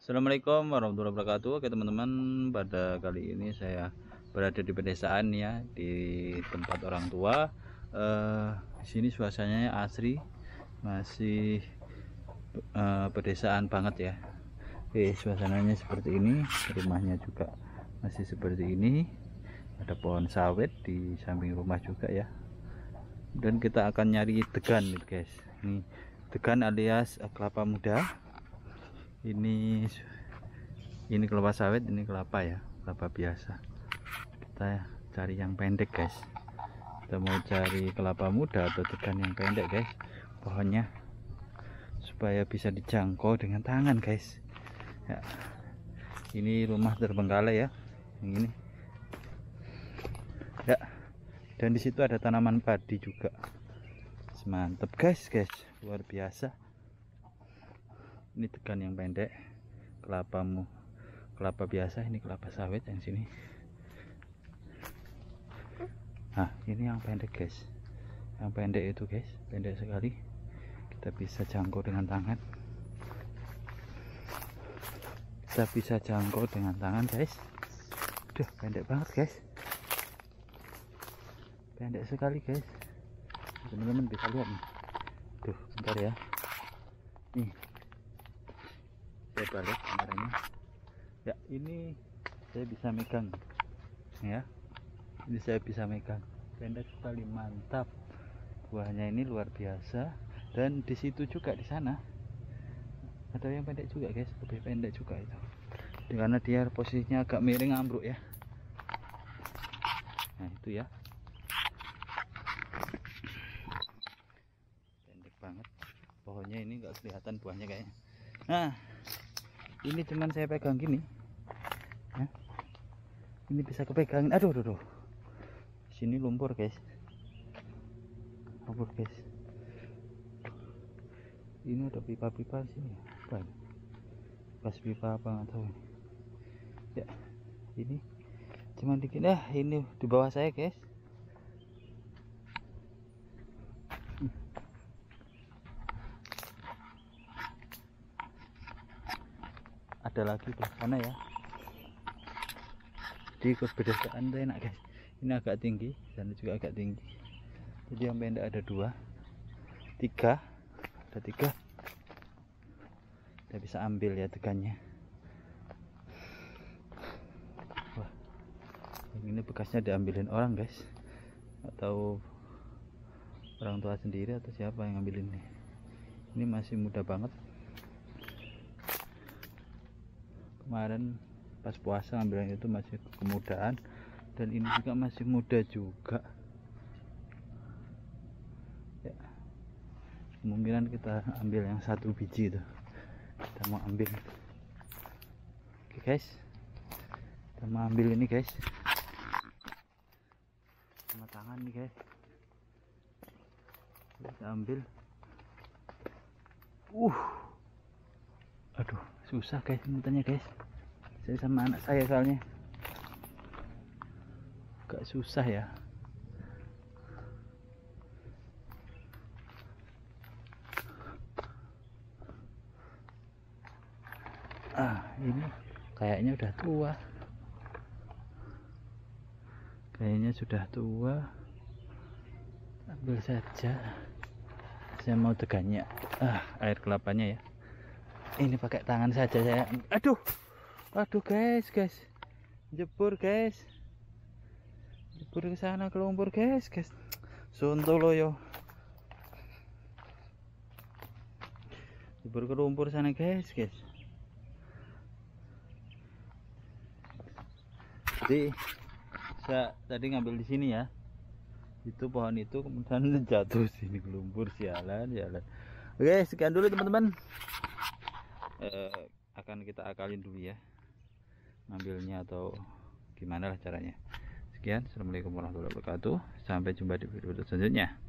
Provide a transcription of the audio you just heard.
Assalamualaikum warahmatullahi wabarakatuh. Oke teman-teman, pada kali ini saya berada di pedesaan ya, di tempat orang tua. Di sini suasananya asri, masih pedesaan banget ya. Oke, suasananya seperti ini, rumahnya juga masih seperti ini. Ada pohon sawit di samping rumah juga ya. Dan kita akan nyari degan nih guys. Ini degan alias kelapa muda. Ini kelapa sawit, ini kelapa ya, kelapa biasa. Kita cari yang pendek guys. Kita mau cari kelapa muda atau degan yang pendek guys, pohonnya, supaya bisa dijangkau dengan tangan guys ya. Ini rumah terbengkalai ya, yang ini ya. Dan di situ ada tanaman padi juga. Mantap guys, luar biasa. Ini degan yang pendek, kelapa biasa, ini kelapa sawit yang sini. Nah, ini yang pendek guys. Yang pendek itu guys, pendek sekali. Kita bisa jangkau dengan tangan. Kita bisa jangkau dengan tangan guys. Udah pendek banget guys. Pendek sekali guys. Teman-teman bisa lihat nih. Tuh, bentar ya. Nih. Saya balik kameranya. Ya, ini saya bisa megang. Ya. Ini saya bisa megang. Pendek sekali, mantap. Buahnya ini luar biasa. Dan di situ juga, di sana ada yang pendek juga guys, lebih pendek juga itu. Karena dia posisinya agak miring, ambruk ya. Nah, itu ya. Pendek banget. Pohonnya ini enggak kelihatan buahnya kayaknya. Nah, ini cuman saya pegang gini. Ya. Ini bisa kepegangin. Aduh. Sini lumpur guys. Lumpur guys. Ini ada pipa-pipa sini. Apa ini? Pas pipa apa nggak tahu. Ya, ini cuman dikit. Ini di bawah saya guys. Ada lagi di sana ya. Di pedesaan itu enak guys. Ini agak tinggi, sana juga agak tinggi. Jadi yang pendek ada 2, 3, ada 3. Kita bisa ambil ya degannya. Wah, ini bekasnya diambilin orang guys, atau orang tua sendiri atau siapa yang ngambilin nih. Ini masih muda banget. Kemarin pas puasa ngambilnya itu masih kemudaan, dan ini juga masih muda juga ya. Kemungkinan kita ambil yang 1 biji itu, kita mau ambil. Oke guys, kita mau ambil ini guys, sama tangan nih guys. Kita ambil. Aduh, susah guys minutnya guys. Saya sama anak saya soalnya agak susah ya. Ini kayaknya udah tua. Kayaknya sudah tua. Ambil saja. Saya mau degannya. Air kelapanya ya. Ini pakai tangan saja saya. Aduh guys. Jebur guys. Jebur ke sana ke lumpur guys. Sontolo yo. Jebur ke lumpur sana guys. Jadi saya tadi ngambil di sini ya. Itu pohon itu kemudian jatuh sini ke lumpur, sialan. Oke, sekian dulu teman-teman. Akan kita akalin dulu ya ngambilnya atau gimana lah caranya. Sekian, assalamualaikum warahmatullahi wabarakatuh. Sampai jumpa di video selanjutnya.